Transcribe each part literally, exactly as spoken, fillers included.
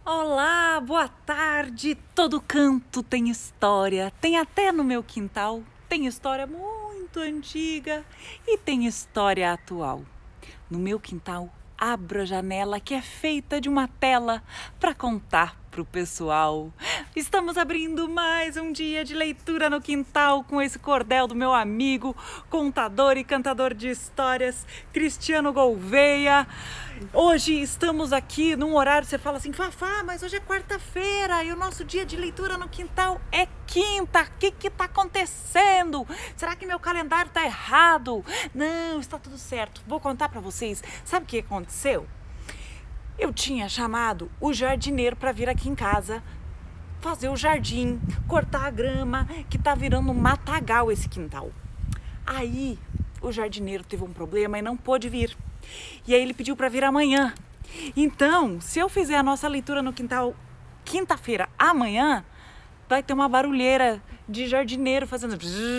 Olá, boa tarde. Todo canto tem história, tem até no meu quintal. Tem história muito antiga e tem história atual. No meu quintal, abro a janela que é feita de uma tela para contar pro pessoal. Estamos abrindo mais um dia de leitura no quintal com esse cordel do meu amigo, contador e cantador de histórias, Cristiano Gouveia. Hoje estamos aqui num horário, você fala assim, Fafá, mas hoje é quarta-feira e o nosso dia de leitura no quintal é quinta. O que que tá acontecendo? Será que meu calendário tá errado? Não, está tudo certo. Vou contar para vocês. Sabe o que aconteceu? Eu tinha chamado o jardineiro para vir aqui em casa fazer o jardim, cortar a grama, que tá virando um matagal esse quintal. Aí o jardineiro teve um problema e não pôde vir. E aí ele pediu para vir amanhã. Então, se eu fizer a nossa leitura no quintal quinta-feira amanhã, vai ter uma barulheira de jardineiro fazendo...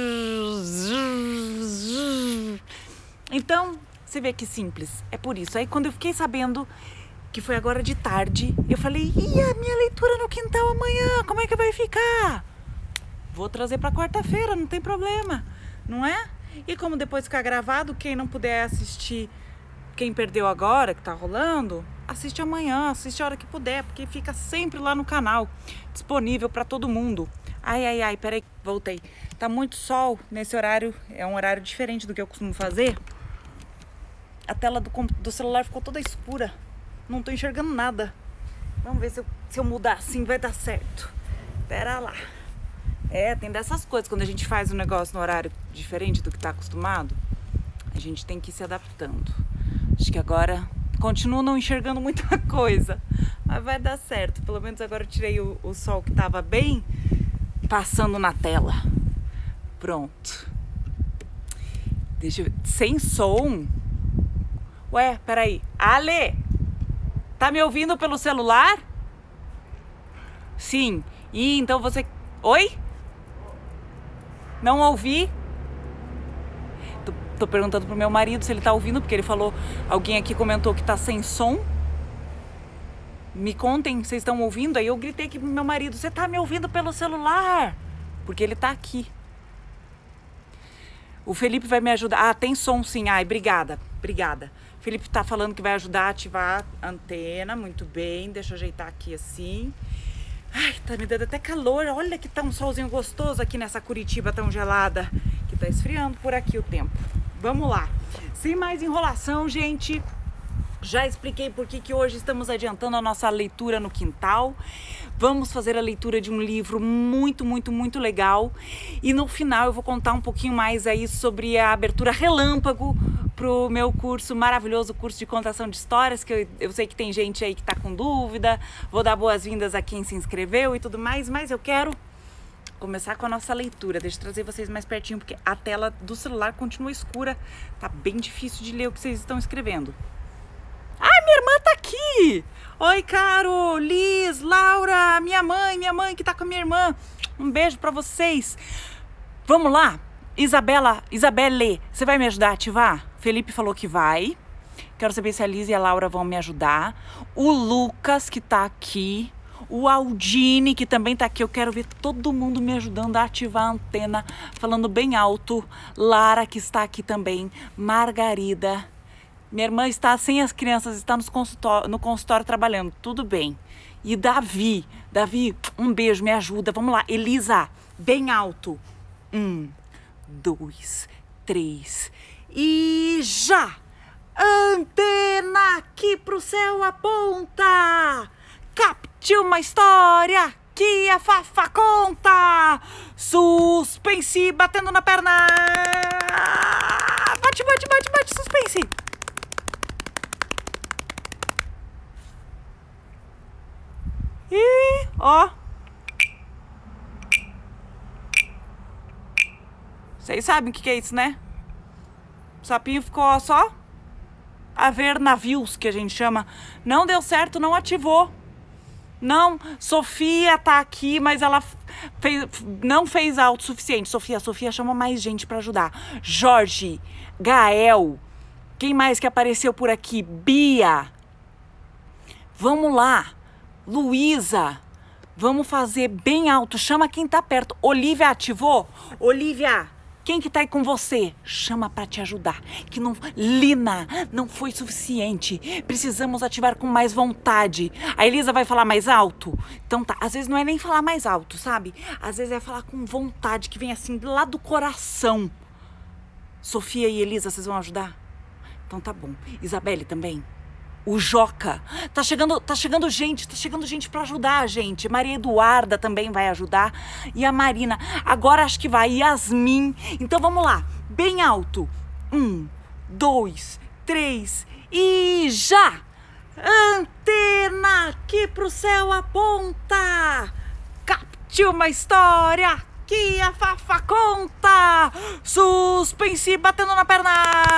Então, você vê que simples. É por isso. Aí quando eu fiquei sabendo que foi agora de tarde, eu falei, e a minha leitura no quintal amanhã, como é que vai ficar? Vou trazer para quarta-feira, não tem problema, não é? E como depois ficar gravado, quem não puder assistir, quem perdeu agora, que tá rolando, assiste amanhã, assiste a hora que puder, porque fica sempre lá no canal, disponível para todo mundo. Ai, ai, ai, peraí, voltei. Tá muito sol nesse horário, é um horário diferente do que eu costumo fazer. A tela do, do celular ficou toda escura. Não tô enxergando nada. Vamos ver se eu, se eu mudar assim vai dar certo. Pera lá. É, tem dessas coisas. Quando a gente faz um negócio no horário diferente do que tá acostumado, a gente tem que ir se adaptando. Acho que agora continuo não enxergando muita coisa, mas vai dar certo. Pelo menos agora eu tirei o, o sol que tava bem passando na tela. Pronto. Deixa eu... Sem som? Ué, peraí. Ale! Tá me ouvindo pelo celular? Sim. E então você... Oi? Não ouvi? Tô, tô perguntando pro meu marido se ele tá ouvindo, porque ele falou... Alguém aqui comentou que tá sem som. Me contem, vocês estão ouvindo? Aí eu gritei aqui pro meu marido, você tá me ouvindo pelo celular? Porque ele tá aqui. O Felipe vai me ajudar. Ah, tem som sim. Ai, obrigada. Obrigada. O Felipe tá falando que vai ajudar a ativar a antena. Muito bem. Deixa eu ajeitar aqui assim. Ai, tá me dando até calor. Olha que tá um solzinho gostoso aqui nessa Curitiba tão gelada. Que tá esfriando por aqui o tempo. Vamos lá. Sem mais enrolação, gente. Já expliquei por que que hoje estamos adiantando a nossa leitura no quintal. Vamos fazer a leitura de um livro muito, muito, muito legal. E no final eu vou contar um pouquinho mais aí sobre a abertura relâmpago pro meu curso, maravilhoso curso de contação de histórias, que eu, eu sei que tem gente aí que tá com dúvida. Vou dar boas-vindas a quem se inscreveu e tudo mais, mas eu quero começar com a nossa leitura. Deixa eu trazer vocês mais pertinho, porque a tela do celular continua escura. Tá bem difícil de ler o que vocês estão escrevendo. Ah, minha irmã tá aqui! Oi, Caro, Liz, Laura, minha mãe, minha mãe que tá com a minha irmã. Um beijo pra vocês. Vamos lá? Isabela, Isabelle, você vai me ajudar a ativar? Felipe falou que vai. Quero saber se a Liz e a Laura vão me ajudar. O Lucas, que tá aqui. O Aldine, que também tá aqui. Eu quero ver todo mundo me ajudando a ativar a antena, falando bem alto. Lara, que está aqui também. Margarida. Minha irmã está sem as crianças, está no consultório, no consultório trabalhando. Tudo bem. E Davi. Davi, um beijo, me ajuda. Vamos lá. Elisa, bem alto. Um, dois, três. E já! Antena aqui pro céu aponta. Capte uma história que a Fafá conta. Suspense batendo na perna. Bate, bate, bate, bate, suspense. E ó, vocês sabem o que que é isso, né? O sapinho ficou só a ver navios, que a gente chama. Não deu certo, não ativou. Não, Sofia tá aqui, mas ela fez, não fez alto o suficiente. Sofia, Sofia chama mais gente pra ajudar. Jorge, Gael, quem mais que apareceu por aqui? Bia. Vamos lá. Luísa, vamos fazer bem alto. Chama quem tá perto. Olivia ativou? Olivia, quem que tá aí com você? Chama pra te ajudar. Que não... Lina, não foi suficiente. Precisamos ativar com mais vontade. A Elisa vai falar mais alto? Então tá. Às vezes não é nem falar mais alto, sabe? Às vezes é falar com vontade, que vem assim lá do coração. Sofia e Elisa, vocês vão ajudar? Então tá bom. Isabelle também. O Joca. Tá chegando, tá chegando gente, tá chegando gente pra ajudar a gente. Maria Eduarda também vai ajudar. E a Marina. Agora acho que vai. Yasmin. Então vamos lá. Bem alto. Um, dois, três e já! Antena aqui pro céu aponta. Capte uma história que a Fafa conta. Suspense batendo na perna.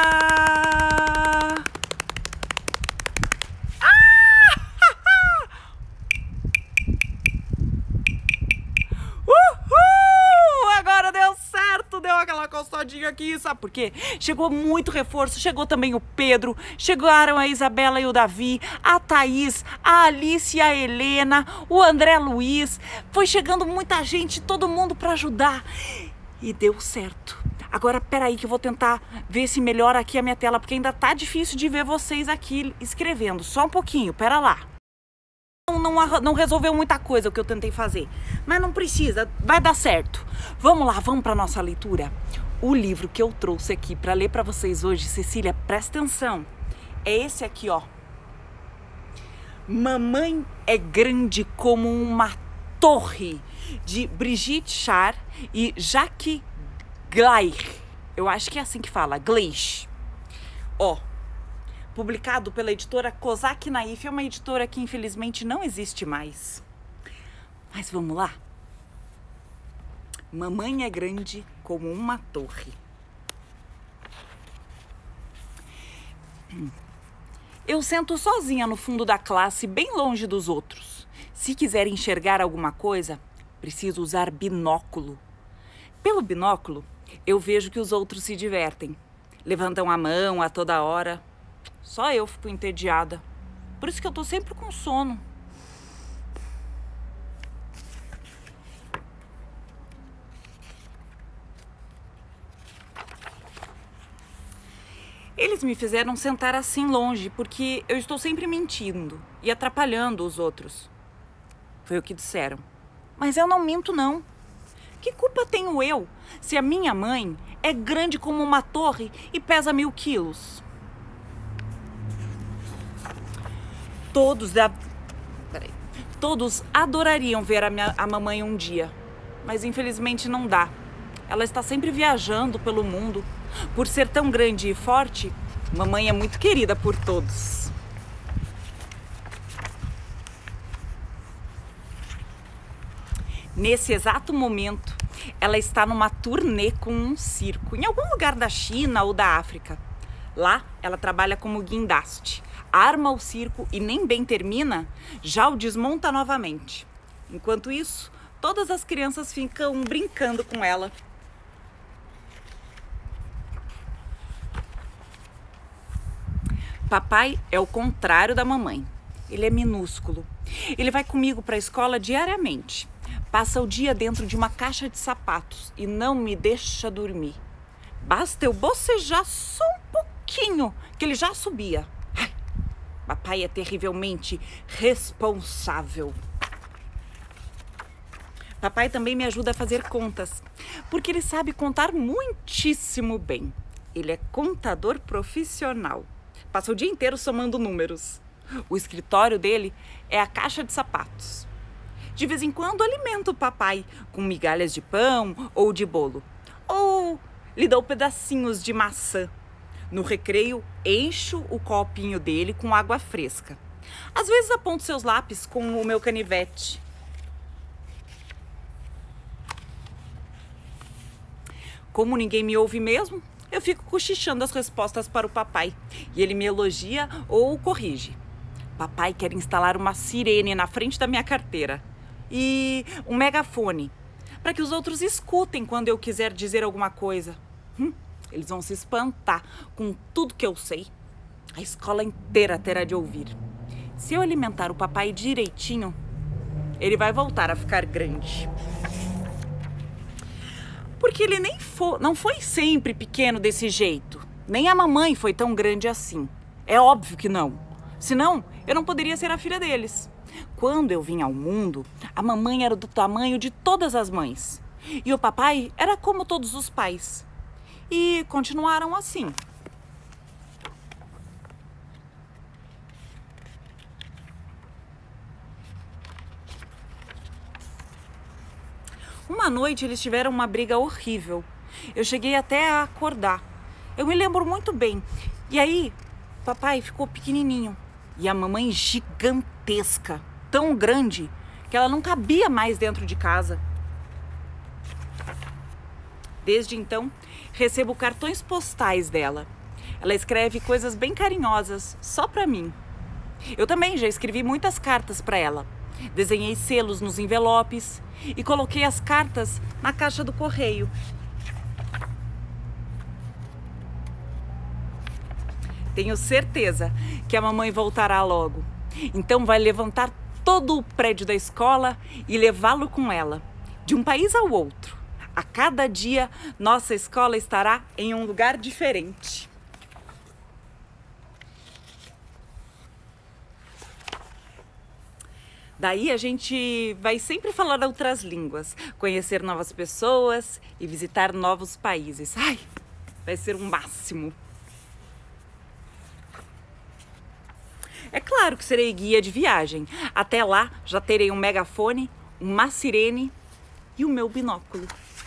Aquela costadinha aqui, sabe por quê? Chegou muito reforço, chegou também o Pedro, chegaram a Isabela e o Davi, a Thaís, a Alice e a Helena, o André Luiz, foi chegando muita gente, todo mundo para ajudar e deu certo. Agora, peraí que eu vou tentar ver se melhora aqui a minha tela, porque ainda tá difícil de ver vocês aqui escrevendo, só um pouquinho, pera lá. Não, não, não resolveu muita coisa o que eu tentei fazer, mas não precisa, vai dar certo. Vamos lá, vamos para nossa leitura. O livro que eu trouxe aqui para ler para vocês hoje, Cecília, presta atenção, é esse aqui, ó. Mamãe é grande como uma torre, de Brigitte Char e Jacques Gleich. Eu acho que é assim que fala, Gleich. Ó. Publicado pela editora Kozak Naif, é uma editora que infelizmente não existe mais. Mas vamos lá? Mamãe é grande como uma torre. Eu sento sozinha no fundo da classe, bem longe dos outros. Se quiser enxergar alguma coisa, preciso usar binóculo. Pelo binóculo, eu vejo que os outros se divertem. Levantam a mão a toda hora. Só eu fico entediada. Por isso que eu tô sempre com sono. Eles me fizeram sentar assim longe, porque eu estou sempre mentindo e atrapalhando os outros. Foi o que disseram. Mas eu não minto, não. Que culpa tenho eu se a minha mãe é grande como uma torre e pesa mil quilos? Todos, da... Peraí. Todos adorariam ver a, minha, a mamãe um dia, mas infelizmente não dá. Ela está sempre viajando pelo mundo. Por ser tão grande e forte, mamãe é muito querida por todos. Nesse exato momento, ela está numa turnê com um circo, em algum lugar da China ou da África. Lá, ela trabalha como guindaste, arma o circo e nem bem termina, já o desmonta novamente. Enquanto isso, todas as crianças ficam brincando com ela. Papai é o contrário da mamãe. Ele é minúsculo. Ele vai comigo para a escola diariamente. Passa o dia dentro de uma caixa de sapatos e não me deixa dormir. Basta eu bocejar só um pouquinho, que ele já subia. Ai, papai é terrivelmente responsável. Papai também me ajuda a fazer contas, porque ele sabe contar muitíssimo bem. Ele é contador profissional. Passa o dia inteiro somando números. O escritório dele é a caixa de sapatos. De vez em quando alimento o papai com migalhas de pão ou de bolo. Ou lhe dou pedacinhos de maçã. No recreio, encho o copinho dele com água fresca. Às vezes aponto seus lápis com o meu canivete. Como ninguém me ouve mesmo, eu fico cochichando as respostas para o papai. E ele me elogia ou corrige. Papai quer instalar uma sirene na frente da minha carteira. E um megafone, para que os outros escutem quando eu quiser dizer alguma coisa. Hum, eles vão se espantar com tudo que eu sei. A escola inteira terá de ouvir. Se eu alimentar o papai direitinho, ele vai voltar a ficar grande. Porque ele nem foi, não foi sempre pequeno desse jeito. Nem a mamãe foi tão grande assim. É óbvio que não. Senão, eu não poderia ser a filha deles. Quando eu vim ao mundo, a mamãe era do tamanho de todas as mães. E o papai era como todos os pais. E continuaram assim. Uma noite eles tiveram uma briga horrível. Eu cheguei até a acordar. Eu me lembro muito bem. E aí, papai ficou pequenininho. E a mamãe gigantesca. Tão grande que ela não cabia mais dentro de casa. Desde então, recebo cartões postais dela. Ela escreve coisas bem carinhosas, só pra mim. Eu também já escrevi muitas cartas pra ela. Desenhei selos nos envelopes e coloquei as cartas na caixa do correio. Tenho certeza que a mamãe voltará logo. Então vai levantar todo o prédio da escola e levá-lo com ela, de um país ao outro. A cada dia, nossa escola estará em um lugar diferente. Daí a gente vai sempre falar outras línguas, conhecer novas pessoas e visitar novos países. Ai, vai ser um máximo. É claro que serei guia de viagem. Até lá já terei um megafone, uma sirene e o meu binóculo.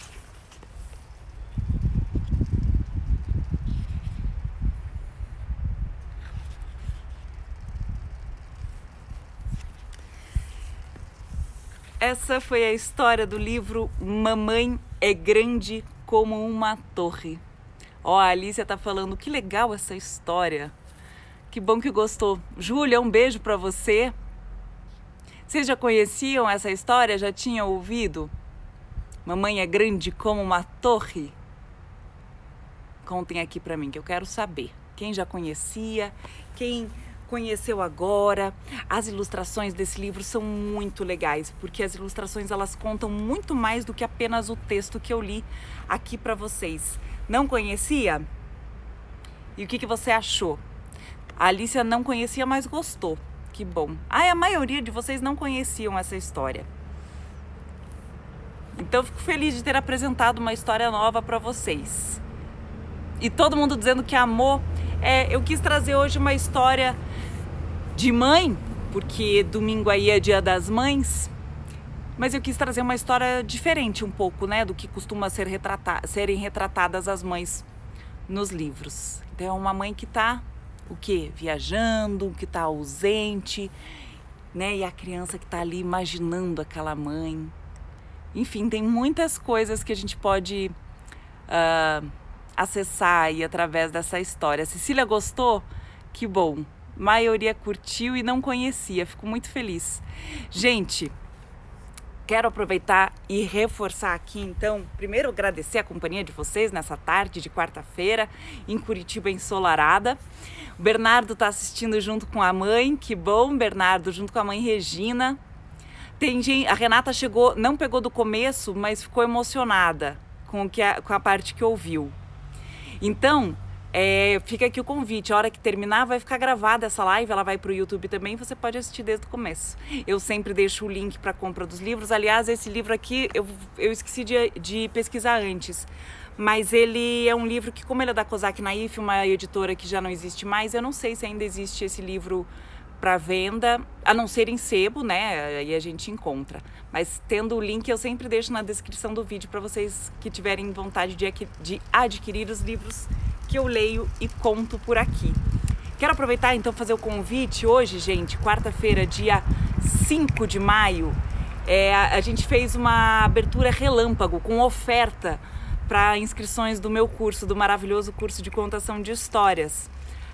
Essa foi a história do livro Mamãe é Grande como uma Torre. Ó, a Alicia tá falando, que legal essa história. Que bom que gostou. Júlia, um beijo pra você. Vocês já conheciam essa história? Já tinham ouvido? Mamãe é grande como uma torre? Contem aqui pra mim que eu quero saber. Quem já conhecia? Quem conheceu agora? As ilustrações desse livro são muito legais, porque as ilustrações elas contam muito mais do que apenas o texto que eu li aqui pra vocês. Não conhecia? E o que que você achou? A Alicia não conhecia, mas gostou. Que bom. Ah, a maioria de vocês não conheciam essa história. Então, eu fico feliz de ter apresentado uma história nova para vocês. E todo mundo dizendo que amou. É, eu quis trazer hoje uma história de mãe, porque domingo aí é Dia das Mães. Mas eu quis trazer uma história diferente um pouco, né, do que costuma ser retrata- serem retratadas as mães nos livros. Então, é uma mãe que tá... o quê? Viajando, que tá ausente, né? E a criança que tá ali imaginando aquela mãe. Enfim, tem muitas coisas que a gente pode uh, acessar aí através dessa história. A Cecília gostou? Que bom. A maioria curtiu e não conhecia. Fico muito feliz. Gente, quero aproveitar e reforçar aqui, então, primeiro agradecer a companhia de vocês nessa tarde de quarta-feira, em Curitiba ensolarada. O Bernardo está assistindo junto com a mãe, que bom, Bernardo, junto com a mãe Regina. Tem gente, a Renata chegou, não pegou do começo, mas ficou emocionada com, o que a, com a parte que ouviu. Então, é, fica aqui o convite, a hora que terminar vai ficar gravada essa live, ela vai para o YouTube também, você pode assistir desde o começo. Eu sempre deixo o link para compra dos livros, aliás, esse livro aqui eu, eu esqueci de, de pesquisar antes, mas ele é um livro que, como ele é da Kozak Naif, uma editora que já não existe mais, eu não sei se ainda existe esse livro para venda, a não ser em sebo, né, aí a gente encontra. Mas tendo o link eu sempre deixo na descrição do vídeo para vocês que tiverem vontade de, de adquirir os livros que eu leio e conto por aqui. Quero aproveitar então fazer o convite hoje, gente, quarta-feira, dia cinco de maio, é, a gente fez uma abertura relâmpago com oferta para inscrições do meu curso, do maravilhoso curso de contação de histórias.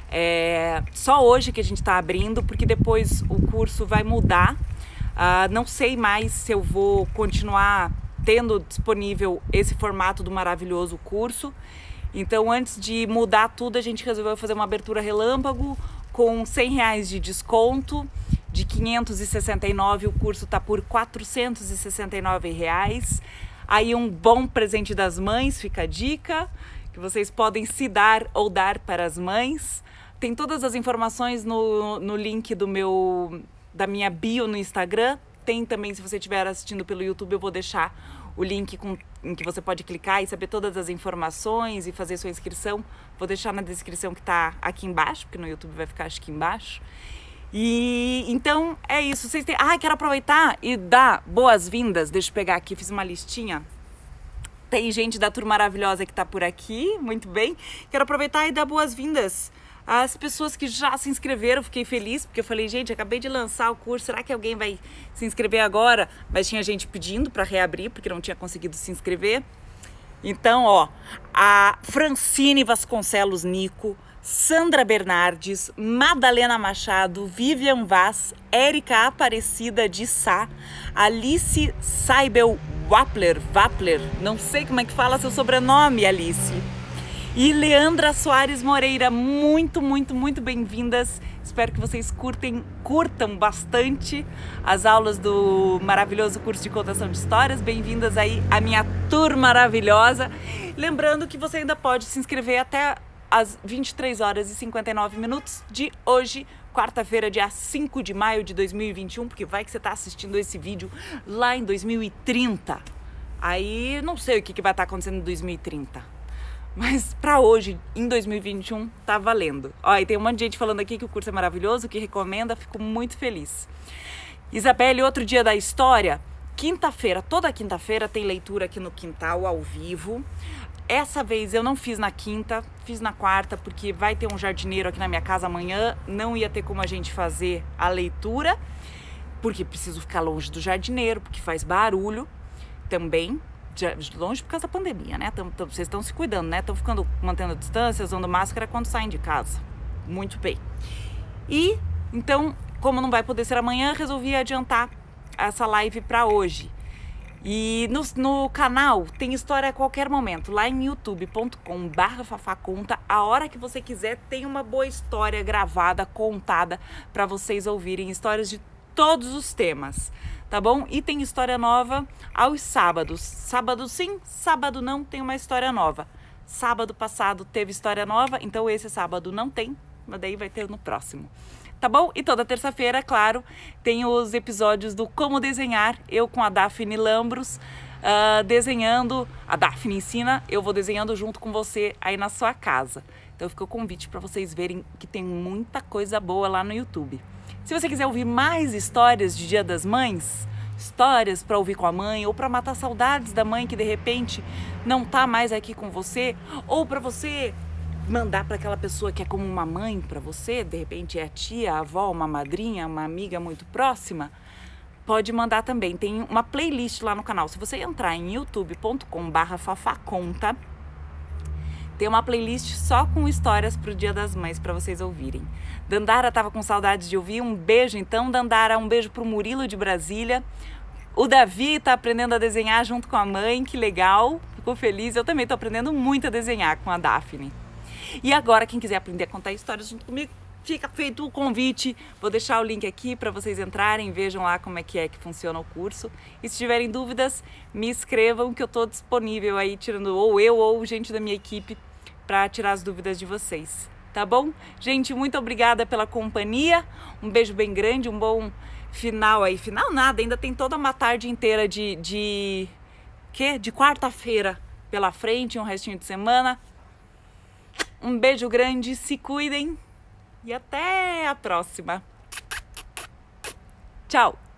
É, só hoje que a gente está abrindo, porque depois o curso vai mudar. Uh, não sei mais se eu vou continuar tendo disponível esse formato do maravilhoso curso. Então, antes de mudar tudo, a gente resolveu fazer uma abertura relâmpago com cem reais de desconto de quinhentos e sessenta e nove reais, o curso tá por quatrocentos e sessenta e nove reais. Aí um bom presente das mães, fica a dica, que vocês podem se dar ou dar para as mães. Tem todas as informações no, no link do meu, da minha bio no Instagram. Tem também, se você estiver assistindo pelo YouTube, eu vou deixar o link com, em que você pode clicar e saber todas as informações e fazer sua inscrição. Vou deixar na descrição que está aqui embaixo, porque no YouTube vai ficar acho que embaixo. E então é isso. Vocês têm... Ah, quero aproveitar e dar boas-vindas. Deixa eu pegar aqui, fiz uma listinha. Tem gente da Turma Maravilhosa que está por aqui, muito bem. Quero aproveitar e dar boas-vindas às pessoas que já se inscreveram. Fiquei feliz, porque eu falei, gente, acabei de lançar o curso, será que alguém vai se inscrever agora? Mas tinha gente pedindo para reabrir, porque não tinha conseguido se inscrever. Então, ó, a Francine Vasconcelos Nico, Sandra Bernardes, Madalena Machado, Vivian Vaz, Érica Aparecida de Sá, Alice Saibel Wappler, Wappler, não sei como é que fala seu sobrenome, Alice. E Leandra Soares Moreira, muito, muito, muito bem-vindas. Espero que vocês curtem, curtam bastante as aulas do maravilhoso curso de contação de histórias. Bem-vindas aí à minha turma maravilhosa. Lembrando que você ainda pode se inscrever até às vinte e três horas e cinquenta e nove minutos de hoje, quarta-feira, dia cinco de maio de dois mil e vinte e um, porque vai que você está assistindo esse vídeo lá em dois mil e trinta. Aí não sei o que, que vai estar acontecendo em dois mil e trinta. Mas para hoje, em dois mil e vinte e um, tá valendo. Ó, e tem um monte de gente falando aqui que o curso é maravilhoso, que recomenda, fico muito feliz. Isabelle, outro dia da história, quinta-feira, toda quinta-feira tem leitura aqui no quintal, ao vivo. Essa vez eu não fiz na quinta, fiz na quarta, porque vai ter um jardineiro aqui na minha casa amanhã, não ia ter como a gente fazer a leitura, porque preciso ficar longe do jardineiro, porque faz barulho também. Longe por causa da pandemia, né? Tamo, tamo, vocês estão se cuidando, né? Estão ficando, mantendo a distância, usando máscara quando saem de casa. Muito bem. E, então, como não vai poder ser amanhã, resolvi adiantar essa live para hoje. E no, no canal tem história a qualquer momento. Lá em youtube ponto com barra fafaconta, a hora que você quiser, tem uma boa história gravada, contada, para vocês ouvirem. Histórias de todos os temas. Tá bom? E tem história nova aos sábados. Sábado sim, sábado não, tem uma história nova. Sábado passado teve história nova, então esse sábado não tem, mas daí vai ter no próximo. Tá bom? E toda terça-feira, claro, tem os episódios do Como Desenhar, eu com a Daphne Lambros, uh, desenhando. A Daphne ensina, eu vou desenhando junto com você aí na sua casa. Então fica o convite para vocês verem que tem muita coisa boa lá no YouTube. Se você quiser ouvir mais histórias de Dia das Mães, histórias para ouvir com a mãe, ou para matar saudades da mãe que de repente não tá mais aqui com você, ou para você mandar para aquela pessoa que é como uma mãe para você, de repente é a tia, a avó, uma madrinha, uma amiga muito próxima, pode mandar também. Tem uma playlist lá no canal. Se você entrar em youtube ponto com barra fafaconta, tem uma playlist só com histórias pro Dia das Mães para vocês ouvirem. Dandara tava com saudades de ouvir. Um beijo então, Dandara. Um beijo pro Murilo de Brasília. O Davi tá aprendendo a desenhar junto com a mãe. Que legal. Ficou feliz. Eu também tô aprendendo muito a desenhar com a Daphne. E agora, quem quiser aprender a contar histórias junto comigo, fica feito o convite. Vou deixar o link aqui para vocês entrarem. Vejam lá como é que é que funciona o curso. E se tiverem dúvidas, me escrevam que eu tô disponível aí, tirando ou eu ou gente da minha equipe, para tirar as dúvidas de vocês, tá bom? Gente, muito obrigada pela companhia, um beijo bem grande, um bom final aí, final nada, ainda tem toda uma tarde inteira de, de, quê? De quarta-feira pela frente, um restinho de semana. Um beijo grande, se cuidem e até a próxima. Tchau!